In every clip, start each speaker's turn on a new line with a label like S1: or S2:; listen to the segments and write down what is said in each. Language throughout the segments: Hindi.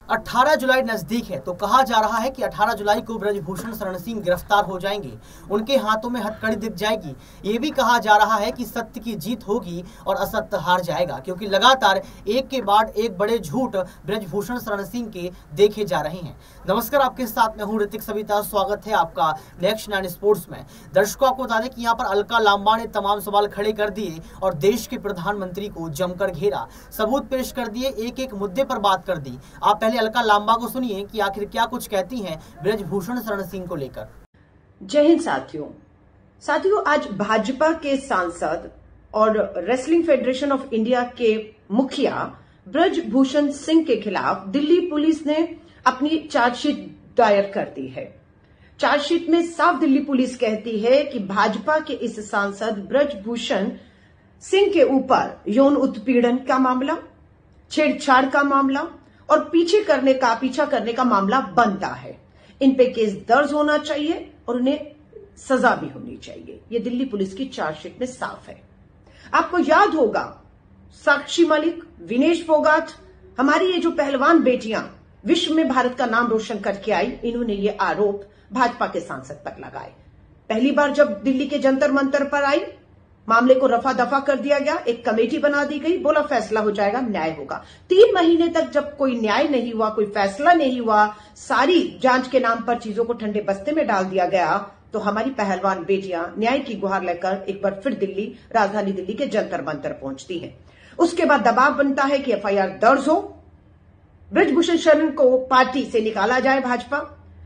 S1: 18 जुलाई नजदीक है तो कहा जा रहा है कि 18 जुलाई को ब्रजभूषण शरण सिंह गिरफ्तार हो जाएंगे। उनके हाथों में हथकड़ी दिख जाएगी। ये भी कहा जा रहा है कि सत्य की जीत होगी और असत्य हार जाएगा, क्योंकि लगातार एक के बाद एक बड़े झूठ ब्रजभूषण शरण सिंह के देखे जा रहे हैं। नमस्कार, आपके साथ मैं हूं ऋतिक सविता। स्वागत है आपका नेक्स्ट 9 स्पोर्ट्स में। दर्शकों, आपको बता दें कि यहाँ पर अलका लांबा ने तमाम सवाल खड़े कर दिए और देश के प्रधानमंत्री को जमकर घेरा, सबूत पेश कर दिए, एक एक मुद्दे पर बात कर दी। आप पहले अलका लांबा को सुनिए कि आखिर क्या कुछ कहती हैं ब्रजभूषण शरण सिंह को लेकर।
S2: जय हिंद साथियों, आज भाजपा के सांसद और रेसलिंग फेडरेशन ऑफ इंडिया के मुखिया ब्रजभूषण सिंह के खिलाफ दिल्ली पुलिस ने अपनी चार्जशीट दायर कर दी है। चार्जशीट में साफ दिल्ली पुलिस कहती है कि भाजपा के इस सांसद ब्रजभूषण सिंह के ऊपर यौन उत्पीड़न का मामला, छेड़छाड़ का मामला और पीछा करने का मामला बनता है। इन पे केस दर्ज होना चाहिए और उन्हें सजा भी होनी चाहिए। ये दिल्ली पुलिस की चार्जशीट में साफ है। आपको याद होगा, साक्षी मलिक, विनेश फोगाट, हमारी ये जो पहलवान बेटियां विश्व में भारत का नाम रोशन करके आई, इन्होंने ये आरोप भाजपा के सांसद पर लगाए। पहली बार जब दिल्ली के जंतर मंतर पर आई, मामले को रफा दफा कर दिया गया, एक कमेटी बना दी गई, बोला फैसला हो जाएगा, न्याय होगा। 3 महीने तक जब कोई न्याय नहीं हुआ, कोई फैसला नहीं हुआ, सारी जांच के नाम पर चीजों को ठंडे बस्ते में डाल दिया गया, तो हमारी पहलवान बेटियां न्याय की गुहार लेकर एक बार फिर राजधानी दिल्ली के जंतर मंतर पहुंचती हैं। उसके बाद दबाव बनता है कि एफआईआर दर्ज हो, ब्रजभूषण शरण को पार्टी से निकाला जाए, Bhajpa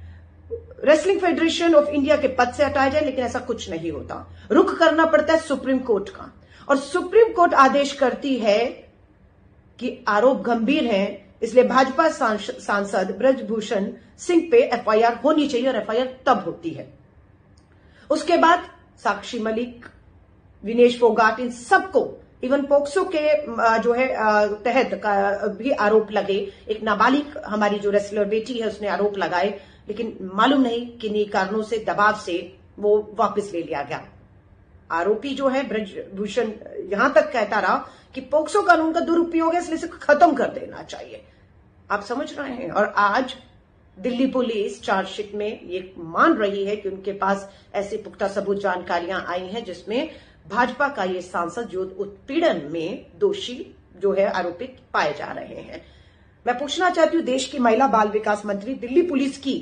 S2: wrestling federation of India के पद से हटाया जाए, लेकिन ऐसा कुछ नहीं होता। रुख करना पड़ता है सुप्रीम कोर्ट का, और सुप्रीम कोर्ट आदेश करती है कि आरोप गंभीर हैं, इसलिए भाजपा सांसद ब्रजभूषण सिंह पे एफआईआर होनी चाहिए, और एफआईआर तब होती है। उसके बाद साक्षी मलिक, विनेश फोगाट, इन सबको इवन पोक्सो के जो है तहत का भी आरोप लगे। एक नाबालिग हमारी जो रेसलर बेटी है उसने आरोप लगाए, लेकिन मालूम नहीं किन्हीं कारणों से, दबाव से वो वापस ले लिया गया। आरोपी जो है ब्रजभूषण यहां तक कहता रहा कि पोक्सो कानून का दुरुपयोग है, इसलिए इसे खत्म कर देना चाहिए। आप समझ रहे हैं। और आज दिल्ली पुलिस चार्जशीट में ये मान रही है कि उनके पास ऐसे पुख्ता सबूत जानकारियां आई हैं जिसमें भाजपा का ये सांसद जो उत्पीड़न में दोषी जो है आरोपित पाए जा रहे हैं। मैं पूछना चाहती हूं देश की महिला बाल विकास मंत्री, दिल्ली पुलिस की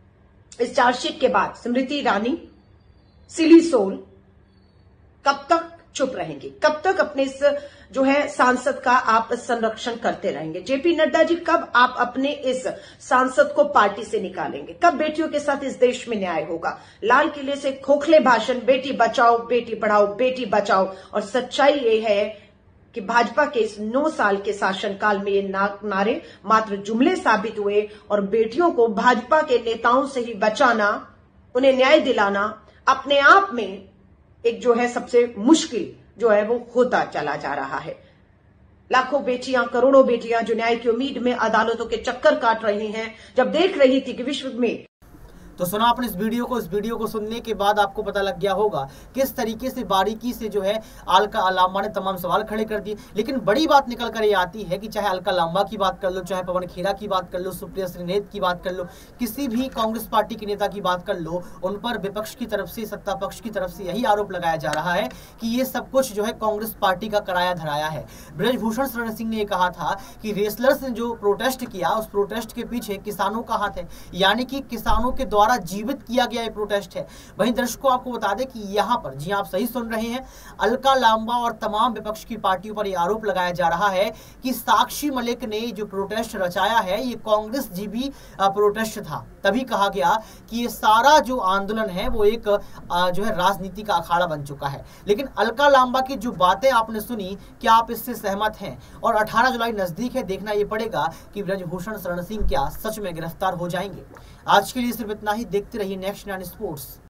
S2: इस चार्जशीट के बाद स्मृति ईरानी, सिली सोल कब तक चुप रहेंगी? कब तक अपने इस जो है सांसद का आप संरक्षण करते रहेंगे? जेपी नड्डा जी, कब आप अपने इस सांसद को पार्टी से निकालेंगे? कब बेटियों के साथ इस देश में न्याय होगा? लाल किले से खोखले भाषण, बेटी बचाओ, बेटी पढ़ाओ, बेटी बचाओ, और सच्चाई ये है कि भाजपा के इस 9 साल के शासनकाल में ये नारे मात्र जुमले साबित हुए, और बेटियों को भाजपा के नेताओं से ही बचाना, उन्हें न्याय दिलाना अपने आप में एक जो है सबसे मुश्किल जो है वो होता चला जा रहा है। लाखों बेटियां, करोड़ों बेटियां जो न्याय की उम्मीद में अदालतों के चक्कर काट रही हैं, जब देख रही थी कि विश्व में।
S1: तो सुना आपने इस वीडियो को सुनने के बाद आपको पता लग गया होगा किस तरीके से बारीकी से जो है अलका लांबा ने तमाम सवाल खड़े कर दिए। लेकिन बड़ी बात निकल कर ये आती है कि चाहे अलका लांबा की बात कर लो, चाहे पवन खेरा की बात कर लो, सुप्रिया श्रीनेत की बात कर लो, किसी भी कांग्रेस पार्टी के नेता की बात कर लो, उन पर विपक्ष की तरफ से, सत्ता पक्ष की तरफ से यही आरोप लगाया जा रहा है कि ये सब कुछ जो है कांग्रेस पार्टी का कराया धराया है। ब्रजभूषण शरण सिंह ने यह कहा था कि रेसलर्स ने जो प्रोटेस्ट किया, उस प्रोटेस्ट के पीछे किसानों का हाथ है, यानी कि किसानों के द्वारा जीवित किया गया ये प्रोटेस्ट है। वहीं दर्शकों, आपको बता दें कि यहाँ पर, जी आप सही सुन रहे हैं, अलका लांबा और तमाम विपक्ष की पार्टियों पर यह आरोप लगाया जा रहा है कि साक्षी मलिक ने जो प्रोटेस्ट रचाया है ये कांग्रेस जीबी प्रोटेस्ट था। तभी कहा गया कि ये सारा जो आंदोलन है वो एक जो है राजनीति का अखाड़ा बन चुका है। लेकिन अलका लांबा की जो बातें आपने सुनी, क्या आप इससे सहमत हैं? और 18 जुलाई नजदीक है, देखना ये पड़ेगा कि ब्रजभूषण शरण सिंह क्या सच में गिरफ्तार हो जाएंगे। आज के लिए सिर्फ इतना ही। देखते रहिए नेक्स्ट 9 स्पोर्ट्स।